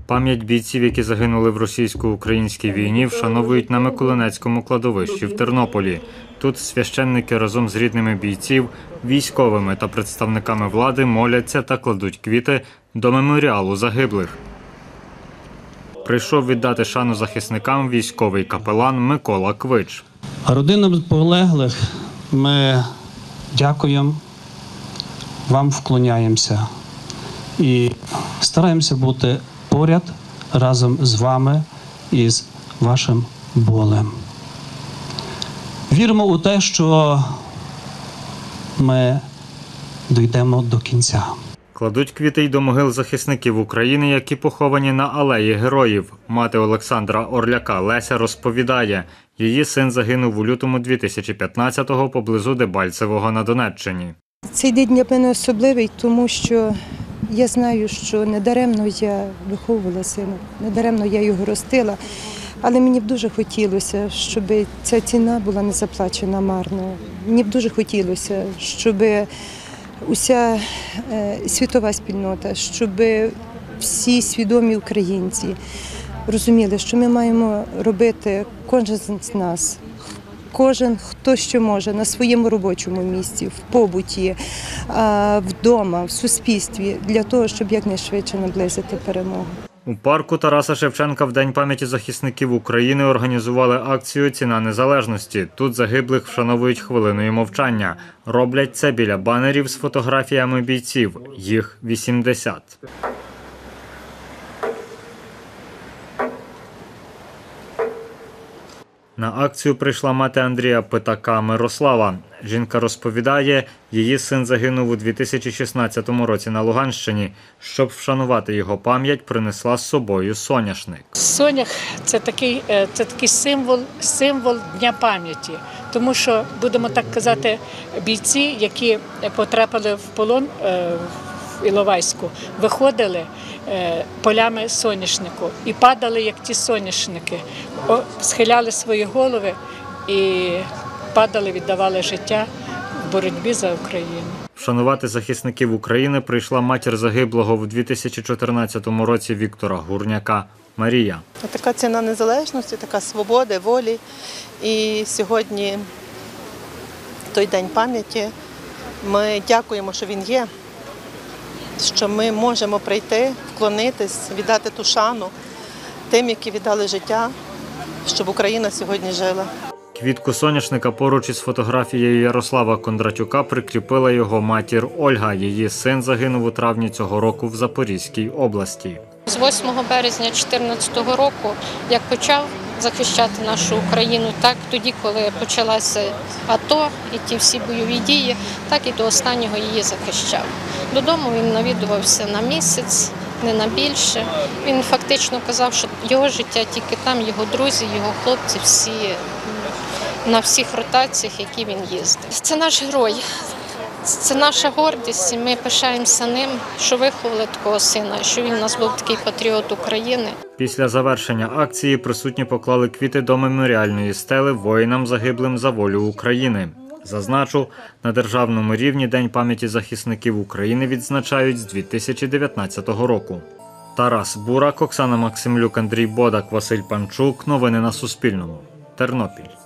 Пам'ять бійців, які загинули в російсько-українській війні, вшановують на Миколинецькому кладовищі в Тернополі. Тут священники разом з рідними бійців, військовими та представниками влади моляться та кладуть квіти до меморіалу загиблих. Прийшов віддати шану захисникам військовий капелан Микола Квич. Родинам полеглих ми дякуємо, вам вклоняємося і стараємося бути поряд разом з вами і з вашим болем. Віримо у те, що ми дійдемо до кінця. Кладуть квіти й до могил захисників України, які поховані на Алеї Героїв. Мати Олександра Орляка Леся розповідає, її син загинув у лютому 2015-го поблизу Дебальцевого на Донеччині. Цей день для мене особливий, тому що я знаю, що недаремно я виховувала сина, недаремно я його ростила, але мені б дуже хотілося, щоб ця ціна була не заплачена марно. Мені б дуже хотілося, щоб уся світова спільнота, щоб всі свідомі українці розуміли, що ми маємо робити кожен з нас, кожен, хто що може, на своєму робочому місці, в побуті, вдома, в суспільстві, для того, щоб якнайшвидше наблизити перемогу. У парку Тараса Шевченка в День пам'яті захисників України організували акцію «Ціна незалежності». Тут загиблих вшановують хвилиною мовчання. Роблять це біля банерів з фотографіями бійців. Їх 80. На акцію прийшла мати Андрія Питака Мирослава. Жінка розповідає, її син загинув у 2016 році на Луганщині. Щоб вшанувати його пам'ять, принесла з собою соняшник. Сонях – це такий символ Дня пам'яті. Тому що, будемо так казати, бійці, які потрапили в полон в Іловайську, виходили полями соняшнику і падали, як ті соняшники, схиляли свої голови і падали, віддавали життя в боротьбі за Україну. Вшанувати захисників України прийшла матір загиблого в 2014 році Віктора Гурняка Марія. Така ціна незалежності, така свободи, волі. І сьогодні, той День пам'яті, ми дякуємо, що він є, що ми можемо прийти, вклонитись, віддати ту шану тим, які віддали життя, щоб Україна сьогодні жила. Квітку соняшника поруч із фотографією Ярослава Кондратюка прикріпила його матір Ольга. Її син загинув у травні цього року в Запорізькій області. З 8 березня 2014 року, як почав захищати нашу Україну, так тоді, коли почалася АТО і ті всі бойові дії, так і до останнього її захищав. Додому він навідувався на місяць, не на більше. Він фактично казав, що його життя тільки там, його друзі, його хлопці, всі на всіх ротаціях, які він їздив. Це наш герой, це наша гордість, і ми пишаємося ним, що виховали такого сина, що він у нас був такий патріот України. Після завершення акції присутні поклали квіти до меморіальної стели воїнам, загиблим за волю України. Зазначу, на державному рівні День пам'яті захисників України відзначають з 2019 року. Тарас Бурак, Оксана Максимлюк, Андрій Бодак, Василь Панчук. Новини на Суспільному. Тернопіль.